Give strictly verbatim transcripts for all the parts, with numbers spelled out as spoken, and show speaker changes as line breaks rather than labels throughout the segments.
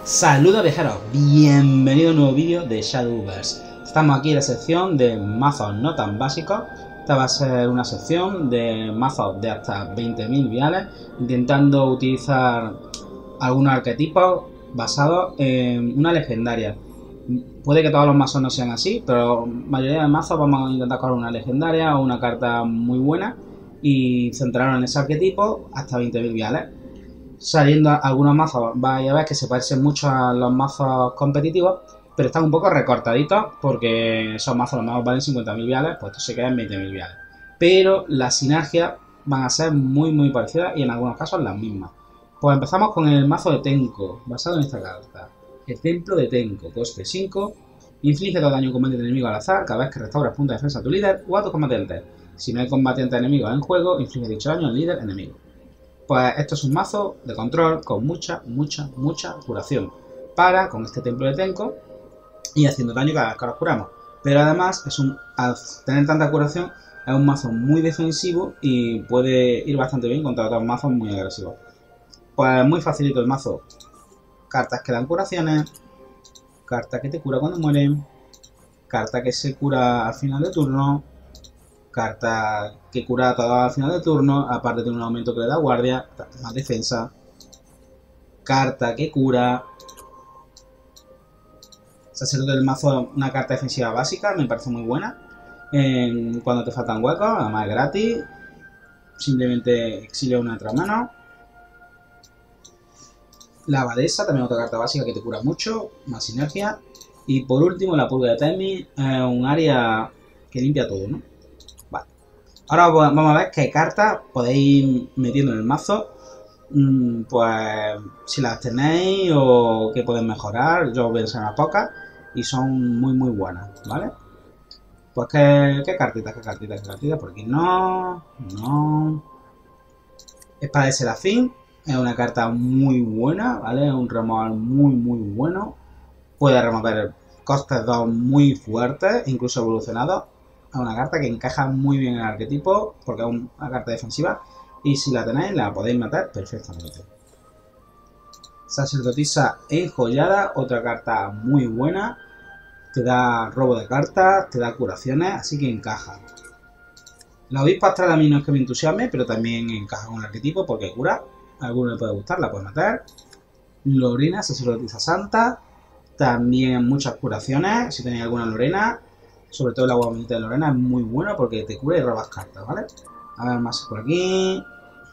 Saludos viajeros, bienvenido a un nuevo vídeo de Shadowverse. Estamos aquí en la sección de mazos no tan básicos. Esta va a ser una sección de mazos de hasta veinte mil viales, intentando utilizar algunos arquetipos basados en una legendaria. Puede que todos los mazos no sean así, pero la mayoría de mazos vamos a intentar coger una legendaria o una carta muy buena y centrarnos en ese arquetipo hasta veinte mil viales. Saliendo algunos mazos, vais a ver que se parecen mucho a los mazos competitivos, pero están un poco recortaditos porque esos mazos los más valen cincuenta mil viales, pues esto se queda en veinte mil viales. Pero las sinergias van a ser muy muy parecidas y en algunos casos las mismas. Pues empezamos con el mazo de Tenko, basado en esta carta. El Templo de Tenko, coste cinco, inflige todo daño a un combatiente enemigo al azar cada vez que restauras puntos de defensa a tu líder o a tus combatientes. Si no hay combatientes enemigos en juego, inflige dicho daño al líder enemigo. Pues esto es un mazo de control con mucha, mucha, mucha curación para, con este Templo de Tenko, y haciendo daño cada vez que los curamos. Pero además, es un, al tener tanta curación, es un mazo muy defensivo y puede ir bastante bien contra otros mazos muy agresivos. Pues muy facilito el mazo. Cartas que dan curaciones, carta que te cura cuando mueren, carta que se cura al final de turno, carta que cura todo al final de turno, aparte de un aumento que le da guardia, más defensa, carta que cura. Sacerdote del mazo, una carta defensiva básica, me parece muy buena. Eh, cuando te faltan huecos, además es gratis, simplemente exilia una otra mano. La abadesa, también otra carta básica que te cura mucho, más sinergia. Y por último, la purga de Temi, eh, un área que limpia todo, ¿no? Vale. Ahora vamos a ver qué cartas podéis ir metiendo en el mazo. Mm, pues si las tenéis o que podéis mejorar, yo voy a enseñar unas pocas y son muy muy buenas, ¿vale? Pues qué, qué cartitas, qué cartitas, qué cartitas, por aquí no, no. Espada de Serafín. Es una carta muy buena, ¿vale? Es un removal muy, muy bueno. Puede remover costes dos muy fuertes, incluso evolucionados. Es una carta que encaja muy bien en el arquetipo, porque es una carta defensiva. Y si la tenéis, la podéis meter perfectamente. Sacerdotisa enjollada, otra carta muy buena. Te da robo de cartas, te da curaciones, así que encaja. La obispa astral a mí no es que me entusiasme, pero también encaja con el arquetipo porque cura. A alguno le puede gustar, la puede meter. Lorena, sacerdotisa santa. También muchas curaciones. Si tenéis alguna Lorena, sobre todo el agua bonita de Lorena, es muy buena porque te cura y robas cartas, ¿vale? A ver, más por aquí.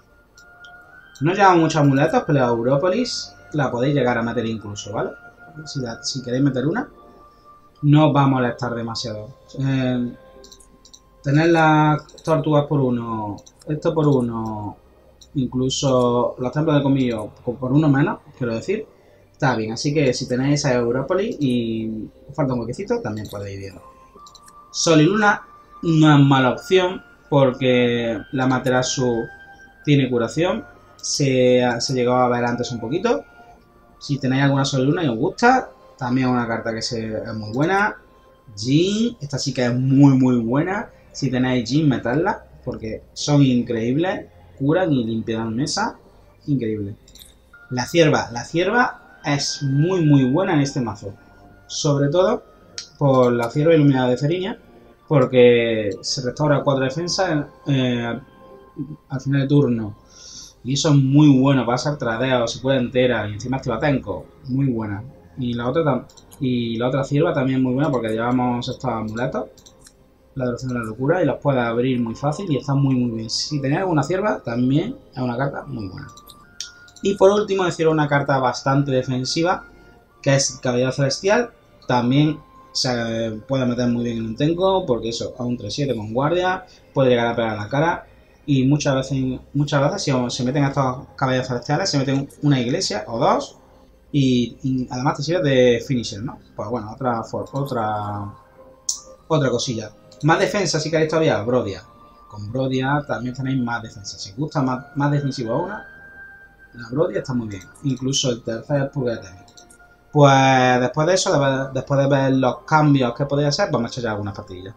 No llevamos muchos amuletos, pero la Europolis la podéis llegar a meter incluso, ¿vale? Si, la, si queréis meter una, no os va a molestar demasiado. Eh, tener las tortugas por uno, esto por uno. Incluso los templos de comillo por uno menos, quiero decir, está bien. Así que si tenéis a Europolis y os falta un huequecito, también podéis ir. Sol y Luna no es mala opción porque la Materasu tiene curación. Se, se llegó a ver antes un poquito. Si tenéis alguna Sol y Luna y os gusta, también es una carta que se, es muy buena. Jin, esta sí que es muy muy buena. Si tenéis Jin, metedla porque son increíbles. Curan y limpian mesa, increíble. La cierva, la cierva es muy muy buena en este mazo, sobre todo por la cierva iluminada de Ferinia, porque se restaura cuatro defensas eh, al final de turno y eso es muy bueno para hacer tradeos, se puede entera y encima activa Tenko, muy buena. Y la otra y la otra cierva también muy buena porque llevamos estos amuletos. La duración de la locura y los puede abrir muy fácil y está muy muy bien. Si tenéis alguna cierva, también es una carta muy buena. Y por último, deciros una carta bastante defensiva, que es Caballero Celestial. También se puede meter muy bien en un Tenko, porque eso, a un tres siete con guardia, puede llegar a pegar en la cara. Y muchas veces, muchas veces si se meten a estos Caballeros Celestiales, se meten una iglesia o dos, y, y además te sirve de finisher, ¿no? Pues bueno, otra, otra, otra cosilla. Más defensa si queréis todavía, Brodia. Con Brodia también tenéis más defensa. Si os gusta más, más defensivo a una, la Brodia está muy bien. Incluso el tercer purga de Temi. Pues después de eso, de ver, después de ver los cambios que podéis hacer, vamos a echar ya algunas partidillas.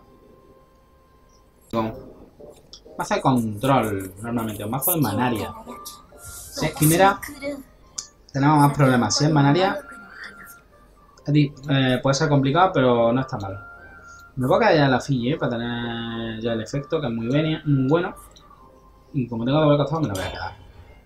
Mazo de control, normalmente, un mazo de Manaria. Si es quimera, tenemos más problemas. Si es Manaria, Eh, puede ser complicado, pero no está mal. Me voy a quedar ya en la fille, ¿eh? Para tener ya el efecto, que es muy, bien, muy bueno. Y como tengo doble costado, me lo voy a quedar.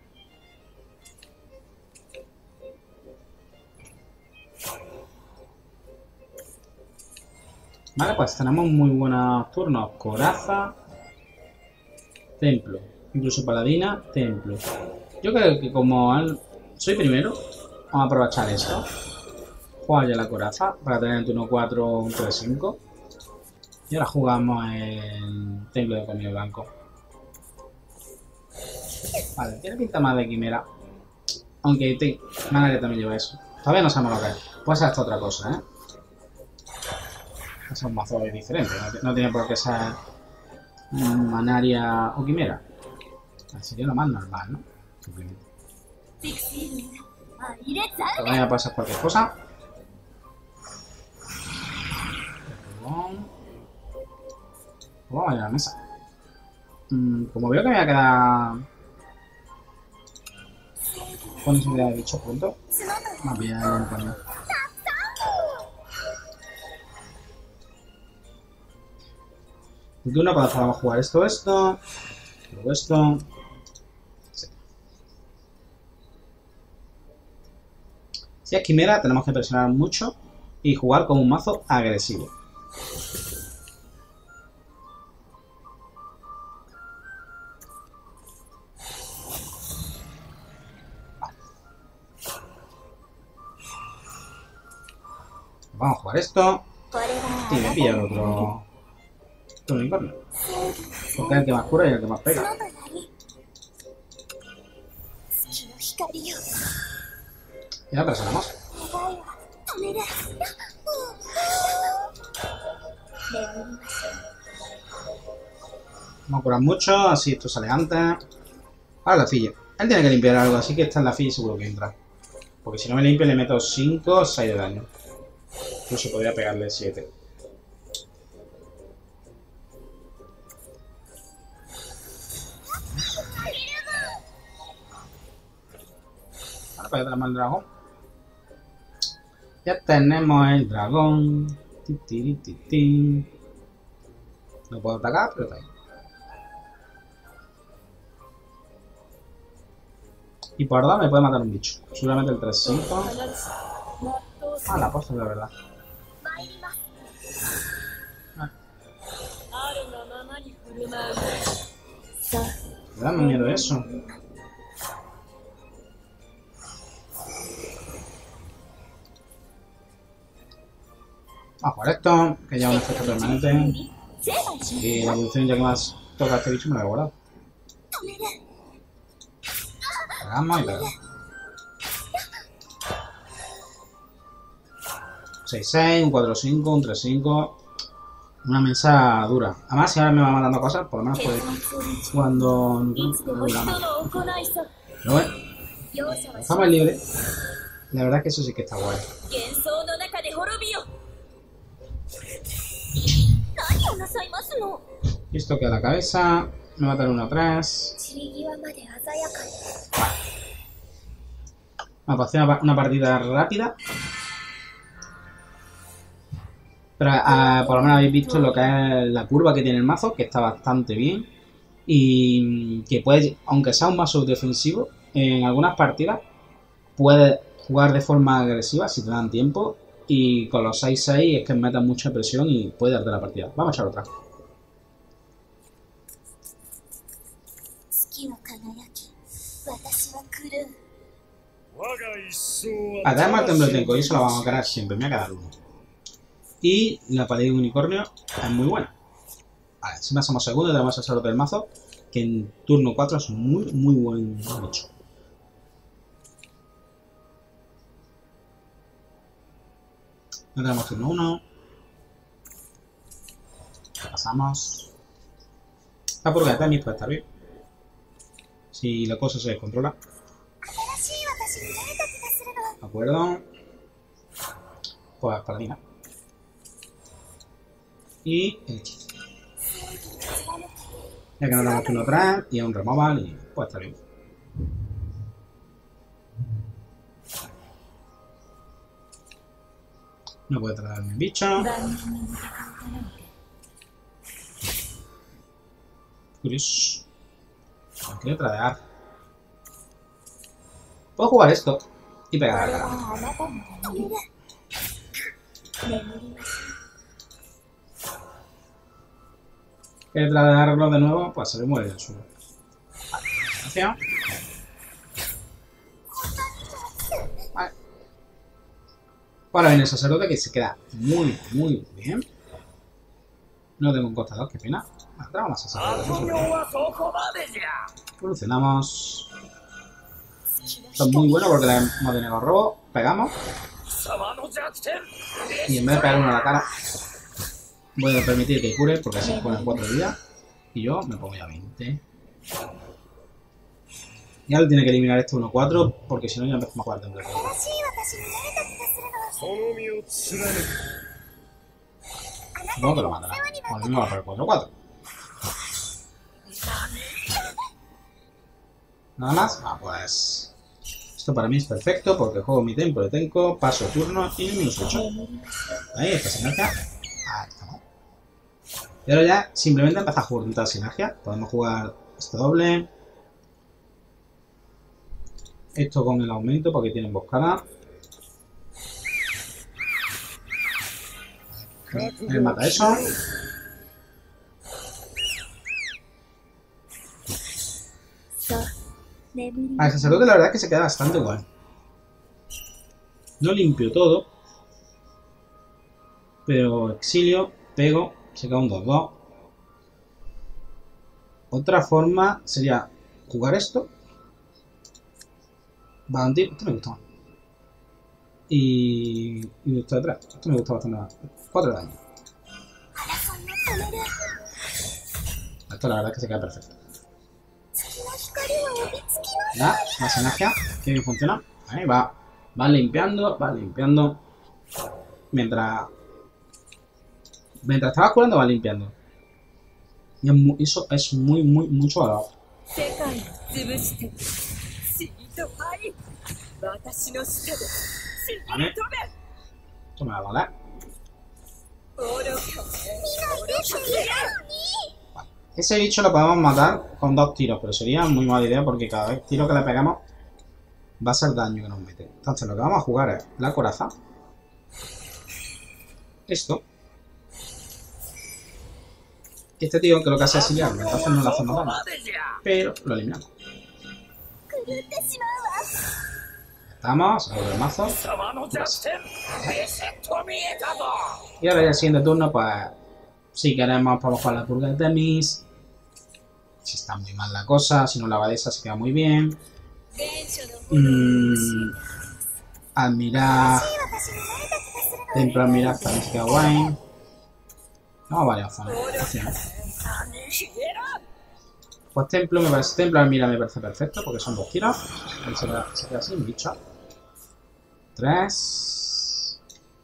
Vale, pues tenemos muy buenos turnos. Coraza, templo. Incluso paladina, templo. Yo creo que como al... soy primero, vamos a aprovechar esto. Jugar ya la coraza para tener el turno cuatro un tres cinco. Y ahora jugamos el templo de comida blanco. Vale, tiene pinta más de quimera. Aunque te... Manaria también lleva eso. Todavía no sabemos lo que es. Puede ser esta otra cosa, ¿eh? Es un mazo diferente. No, no tiene por qué ser Manaria o quimera. Sería lo más normal, ¿no? Simplemente. Todavía puede ser cualquier cosa. Vamos a ir a la mesa. Mm, como veo que me voy a quedar con esa idea de bicho pronto, más bien el coño. De una podemos jugar esto, esto, luego esto. Sí. Si es quimera, tenemos que presionar mucho y jugar como un mazo agresivo. Vamos a jugar esto. Y me pilla el otro. Otro unicornio. Porque es el que más cura y el que más pega. Y ahora presionamos. Vamos a curar mucho, así esto sale antes. Ahora la fille. Él tiene que limpiar algo, así que esta es la fille seguro que entra. Porque si no me limpia le meto cinco o seis de daño. Incluso podría pegarle siete. Ahora para allá tenemos el dragón. Ya tenemos el dragón. No puedo atacar, pero está ahí. Y por ahora me puede matar un bicho. Seguramente el tres cinco. Ah, la posta de la verdad. Ah. Me da miedo eso. Vamos a jugar esto, que ya es un efecto permanente. Y la evolución ya que más toca a este bicho me la he guardado. Pegamos y pegamos. seis seis, un cuatro cinco, un tres cinco. Una mesa dura. Además, si ahora me va matando cosas, por lo menos puede cuando no Pero bueno, estamos libres. La verdad es que eso sí que está guay. Y esto queda la cabeza. Me va a dar uno atrás. Vamos a hacer una, una partida rápida. Pero uh, por lo menos habéis visto lo que es la curva que tiene el mazo, que está bastante bien. Y que puede, aunque sea un mazo defensivo, en algunas partidas puede jugar de forma agresiva si te dan tiempo. Y con los seis seis es que metas mucha presión y puede darte la partida. Vamos a echar otra. Además el templo de Tenko, y eso lo vamos a ganar siempre, me voy a quedar uno. Y la pared de unicornio es muy buena. Vale, si pasamos segundo, tenemos a hacer otro del mazo, que en turno cuatro es muy, muy buen bicho. No tenemos turno uno. Pasamos. La purga de Temis puede estar bien. Si la cosa se descontrola. De acuerdo. Pues paladina. Y el hechizo. Ya que no tenemos turno atrás y es un removal y puede estar bien. No puede traerme el bicho. Curioso. No quiero tradear. Puedo jugar esto y pegar a la cara. ¿Quiere tradearlo de nuevo? Pues se le muere el suelo. Vale, gracias. Vale. Ahora viene el sacerdote que se queda muy, muy bien. No tengo un costador, qué pena. Vale, traemos más sacerdote. Evolucionamos. Esto es muy bueno porque le hemos denegado robo. Pegamos. Y en vez de pegar uno a la cara, voy a permitir que cure porque así ponen cuatro vidas. Y yo me pongo ya veinte. Y ahora tiene que eliminar este uno cuatro porque si no ya empezamos a jugar de un reto. Supongo que lo matará. O no me va a poner cuatro cuatro. Nada más. Ah, pues. Esto para mí es perfecto porque juego mi templo de Tenko, paso turno y minus ocho. Ahí está sinergia. Ahí estamos. Y ahora ya simplemente empieza a juntar sinergia. Podemos jugar este doble. Esto con el aumento porque tiene emboscada. Él mata eso. Al sacerdote la verdad es que se queda bastante guay. No limpio todo. Pero exilio, pego, se queda un dos dos. Otra forma sería jugar esto. Bandir, esto me gusta más. Y... y esto detrás, esto me gusta bastante más. cuatro de daño. Esto la verdad es que se queda perfecto. Ya, más energía, que bien funciona. Ahí va, va limpiando, va limpiando. Mientras... Mientras estaba curando va limpiando. Y es muy, eso es muy, muy, mucho valor. Vale. Esto me va a valer. Vale. Ese bicho lo podemos matar con dos tiros, pero sería muy mala idea porque cada vez tiro que le pegamos va a ser daño que nos mete. Entonces lo que vamos a jugar es la coraza. Esto. Este tío que lo que hace es exiliarme, entonces no le hacemos daño. Pero lo eliminamos. Estamos, abro el mazo. Y ahora ya el siguiente turno, pues si queremos podemos jugar la purga de Temis. Si está muy mal la cosa, si no la abadesa se queda muy bien. Mm, admirar. Templo admirar también se queda guay. No, vale, opciones. Pues templo me parece, templo admirar me parece perfecto porque son dos tiros. Ahí se queda, se queda así, bicho. Tres.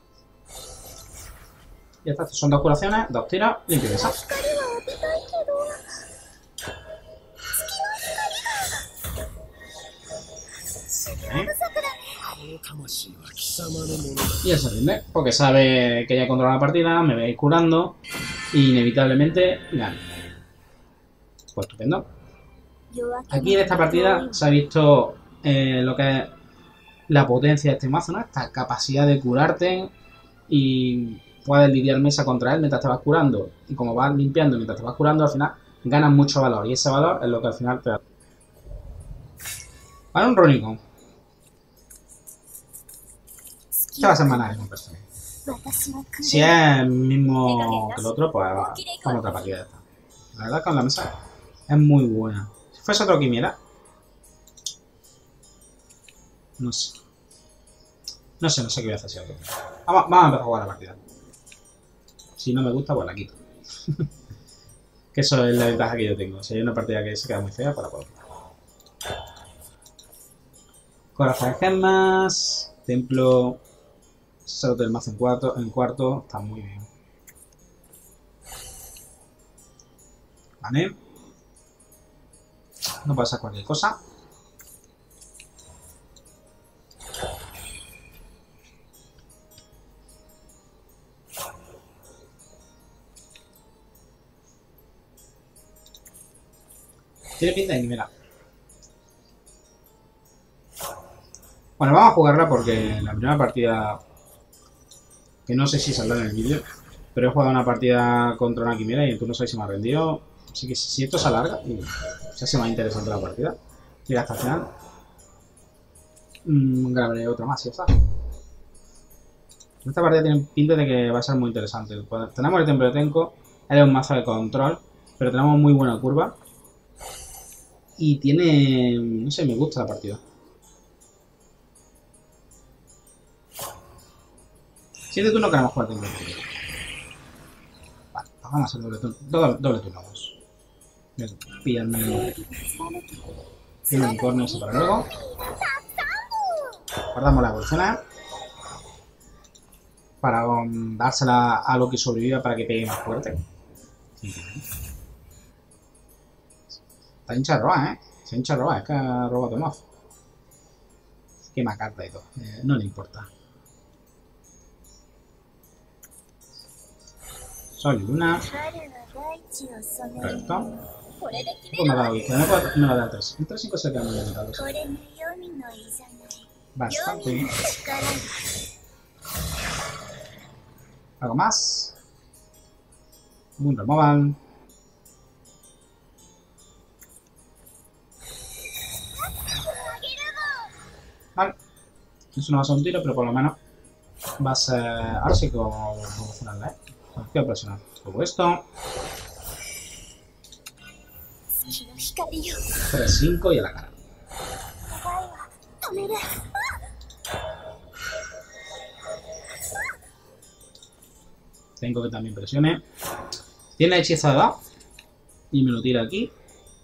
Ya está, son dos curaciones, dos tiros, limpio de esa. ¿Eh? Y él se rinde, porque sabe que ya controla la partida, me veis curando y inevitablemente gana. Pues estupendo. Aquí en esta partida se ha visto eh, lo que es la potencia de este mazo, ¿no? Esta capacidad de curarte y puedes lidiar mesa contra él mientras te vas curando. Y como vas limpiando mientras te vas curando, al final ganas mucho valor. Y ese valor es lo que al final te da. Para un Ronicon. Este va a ser maná con personaje. Si es el mismo que el otro, pues vamos a otra partida de esta. La verdad es que con la mesa es muy buena. Si fuese otro quimera. No sé. No sé, no sé qué voy a hacer si otro. Vamos, vamos a empezar a jugar la partida. Si no me gusta, pues la quito. Que eso es la ventaja que yo tengo. Si hay una partida que se queda muy fea, pues la puedo quitar. Corazón de gemas. Templo. Salto del mazo en cuarto, en cuarto. Está muy bien. Vale. No pasa cualquier cosa. Tiene pinta de quimera. Bueno, vamos a jugarla porque la primera partida, que no sé si saldrá en el vídeo, pero he jugado una partida contra una quimera y en turno seis se me ha rendido. Así que si esto se alarga y se hace más interesante la partida, llega hasta el final, mmm, grabaré otra más y ya está. Esta partida tiene pinta de que va a ser muy interesante. Tenemos el templo de Tenko, él es un mazo de control, pero tenemos muy buena curva. Y tiene... no sé, me gusta la partida. Siguiente turno queremos jugar templo de Tenko. Vale, vamos a hacer doble turno. Doble, doble turno vamos. Voy a pillarme el unicornio ese para luego. Guardamos la evolución para um, dársela a lo que sobreviva para que pegue más fuerte. Está hincha de roba, ¿eh? Se hincha de roba, es que ha robado mazo. Quema carta y todo. Eh, no le importa. Sol y luna. Correcto. Pues me ha dado izquierda, me lo ha dado tres. El tres cinco se queda muy bien. Bastante bien. Algo más. Un removal. Vale. Eso no va a ser un tiro, pero por lo menos va a ser... ahora sí que vamos a presionarla, ¿eh? Voy a presionar todo esto. tres cinco y a la cara. Tengo que también presione. Tiene hechizo de edad y me lo tira aquí.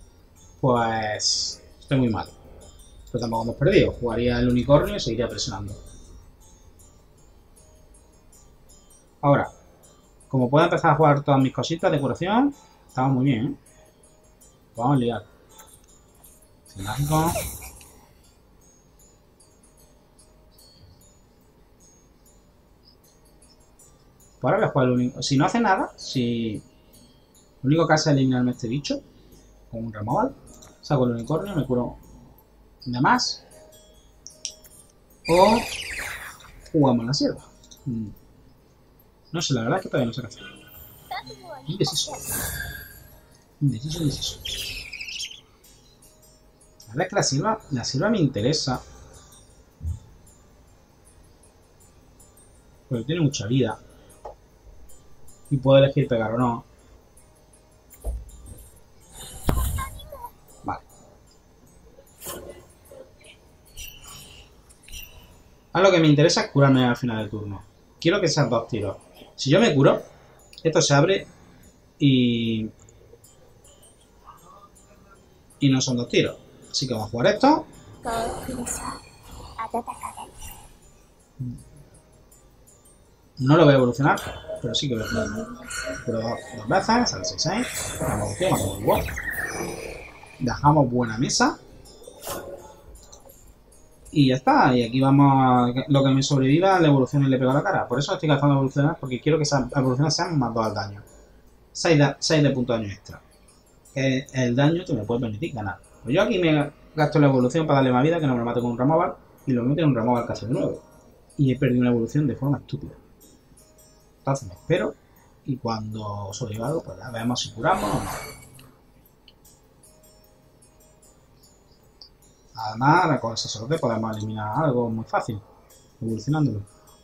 Pues estoy muy mal. Pero tampoco hemos perdido. Jugaría el unicornio y seguiría presionando. Ahora, como puedo empezar a jugar todas mis cositas de curación, estamos muy bien, ¿eh? Vamos a liar. Mágico. Pues ahora voy a jugar el único. Si no hace nada, si lo único que hace es eliminarme este bicho con un removal, saco el unicornio, me curo de más. O jugamos la sierva. No sé, la verdad es que todavía no sé qué hacer. Indeciso. Indeciso, indeciso. La verdad es que la sierva, la sierva me interesa. Porque tiene mucha vida. Y puedo elegir pegar o no. Vale. Ahora lo que me interesa es curarme al final del turno. Quiero que sean dos tiros. Si yo me curo, esto se abre y... y no son dos tiros. Así que vamos a jugar esto. No lo voy a evolucionar, pero sí que voy a jugar. Pero dos veces, al seis seis. Evolución, igual. Dejamos buena mesa. Y ya está. Y aquí vamos a... lo que me sobreviva, la evolución y le pego a la cara. Por eso estoy gastando evolucionar, porque quiero que esas evoluciones sean más dos al daño. seis de, seis de punto de daño extra. Que es el daño que me puede permitir ganar. Pues yo aquí me gasto la evolución para darle más vida, que no me lo mate con un removal. Y lo meto en un removal casi de nuevo. Y he perdido una evolución de forma estúpida. Entonces me espero. Y cuando sobreviva algo, pues ya vemos si curamos o no. Además, con el sacerdote podemos eliminar algo muy fácil, evolucionándolo.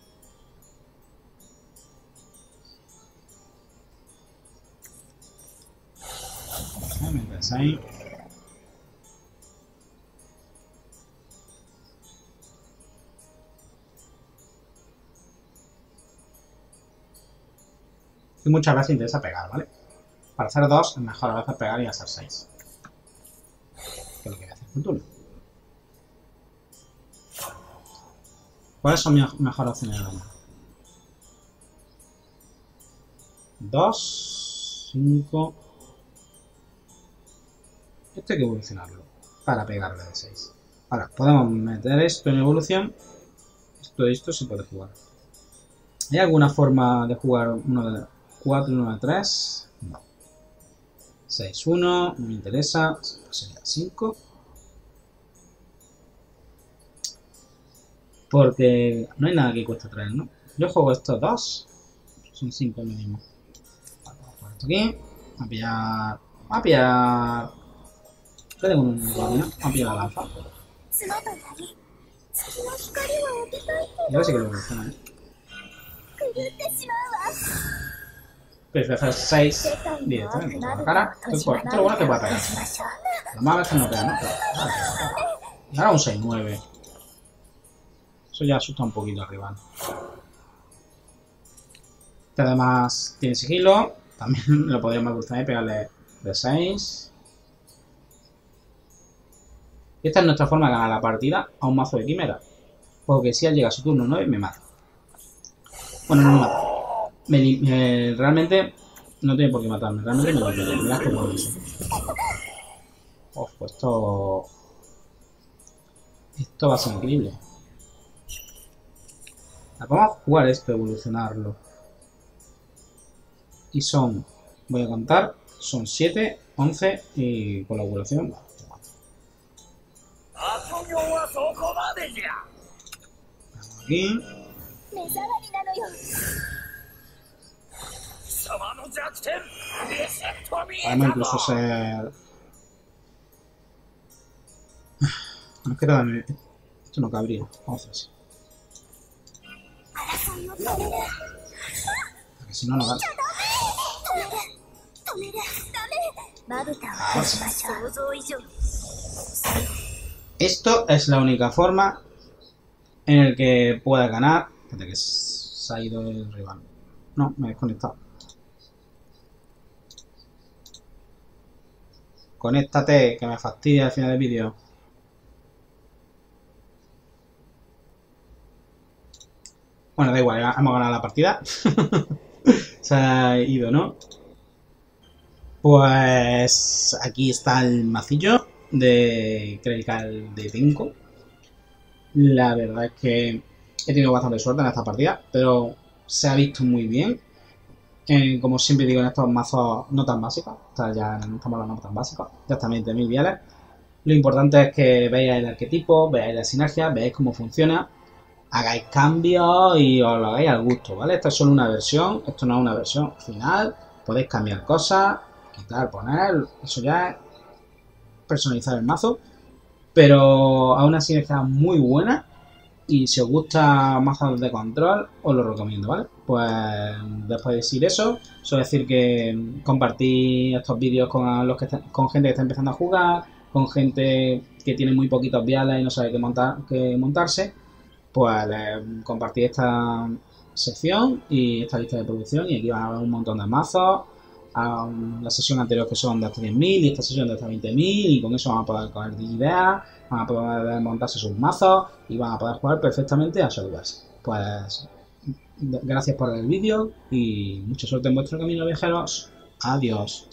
Me interesa ahí. Y muchas veces interesa pegar, ¿vale? Para hacer dos, es mejor a veces pegar y hacer seis. Que es lo que voy a hacer con turno. ¿Cuáles son mis mejores opciones de daño? dos, cinco. Esto hay que evolucionarlo para pegarle de seis. Ahora, podemos meter esto en evolución. Esto y esto se puede jugar. ¿Hay alguna forma de jugar uno de cuatro y uno de tres? No. seis uno, no me interesa, sería cinco. Porque no hay nada que cueste traer, ¿no? Yo juego estos dos, son cinco mínimo. Vale, vamos a poner esto aquí, vamos a pillar... Vamos a pillar... Yo tengo un máquina, vamos a pillar la lanza. Y ahora sí que lo evoluciona, ¿eh? Prefiero hacer seis directamente por la cara. Esto es lo bueno que puede pegar. Lo más a veces no pega, ¿no? Pero, y ahora un seis nueve. Eso ya asusta un poquito al rival. Este además tiene sigilo. También lo podríamos evolucionar y pegarle de seis. Y esta es nuestra forma de ganar la partida a un mazo de quimera. Porque si él llega a su turno nueve me mata. Bueno, no me mata. Me, me, realmente no tiene por qué matarme. Realmente me lo pide. Mirad que por eso. Uf, pues esto... Esto va a ser increíble. Vamos a jugar esto, evolucionarlo. Y son... Voy a contar. Son siete, once y con la evolución... Aquí. Podemos incluso ser... No, es que todavía... Esto no cabría. Vamos a hacer así. Porque si no, no gana. Esto es la única forma en la que pueda ganar. Espérate que se ha ido el rival. No, me he desconectado. Conéctate, que me fastidia al final del vídeo. Bueno, da igual, hemos ganado la partida. Se ha ido, ¿no? Pues aquí está el macillo de Clerical de Tenko. La verdad es que he tenido bastante suerte en esta partida, pero se ha visto muy bien. Eh, como siempre digo, en estos mazos no tan básicos, o sea, ya no estamos hablando tan básicos, ya están veinte mil viales. Lo importante es que veáis el arquetipo, veáis la sinergia, veáis cómo funciona, hagáis cambios y os lo hagáis al gusto, ¿vale? Esta es solo una versión, esto no es una versión final, podéis cambiar cosas, quitar, poner, eso ya es personalizar el mazo, pero aún así está muy buena. Y si os gusta mazos de control, os lo recomiendo, ¿vale? Pues después de decir eso, suelo decir que compartí estos vídeos con, los que está, con gente que está empezando a jugar, con gente que tiene muy poquitos viales y no sabe qué, montar, qué montarse, pues les compartí esta sección y esta lista de producción y aquí van a ver un montón de mazos. A la sesión anterior que son de hasta diez mil y esta sesión de hasta veinte mil y con eso van a poder coger ideas, van a poder montarse sus mazos y van a poder jugar perfectamente a Shadowverse. Pues gracias por el vídeo y mucha suerte en vuestro camino, viajeros. Adiós.